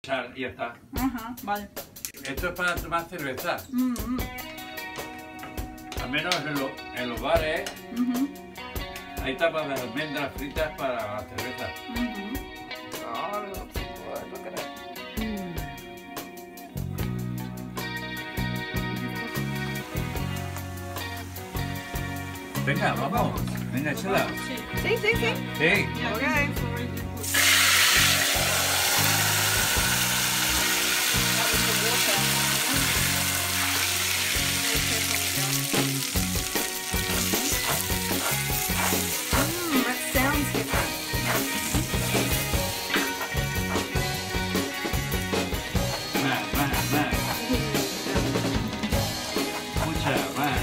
Char, y ya está. Ajá, vale. Esto es para tomar cerveza. Al menos en los bares hay tapas de almendras fritas para la cerveza. Venga, vamos. Venga, échala. Sí, sí, sí. Sí. Okay. That sounds different. Más. Mucha más.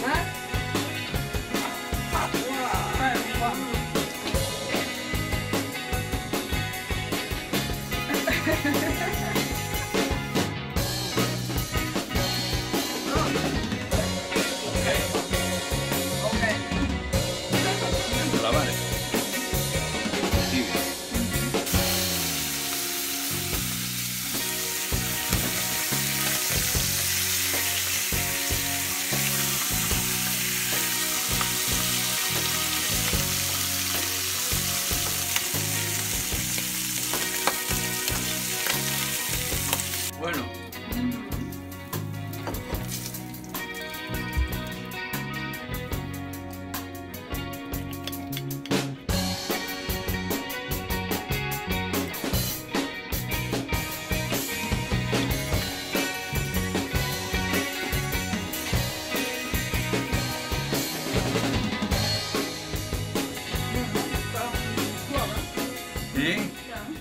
La vale. Sí. Bueno. ¿Sí?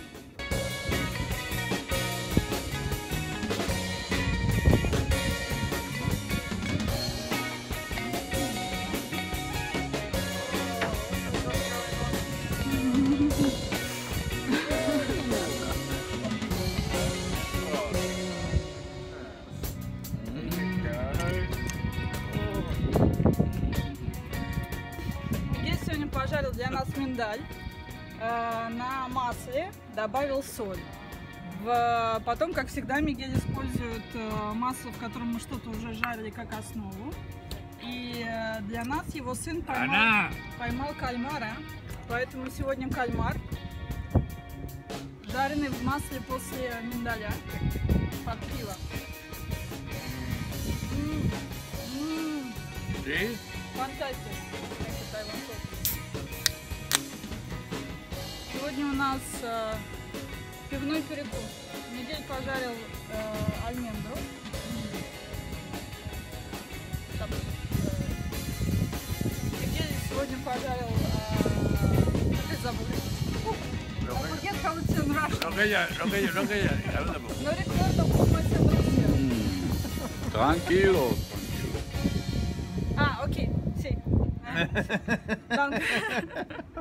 Мигель сегодня пожарил для нас миндаль на масле, добавил соль. Потом, как всегда, Мигель использует масло, в котором мы что-то уже жарили, как основу. И для нас его сын поймал кальмара, поэтому сегодня кальмар, жареный в масле после миндаля, под пиво. ¿Sí? Фантастика. Сегодня у нас пивной перекус. Мигель пожарил альмендру. Мигель сегодня пожарил... Как я забыла? Forget how it's in Russian. Lo que ella, habla poco. No recuerdo cómo es en Rusia. Tranquilo. Ah, ok, sí. Danke.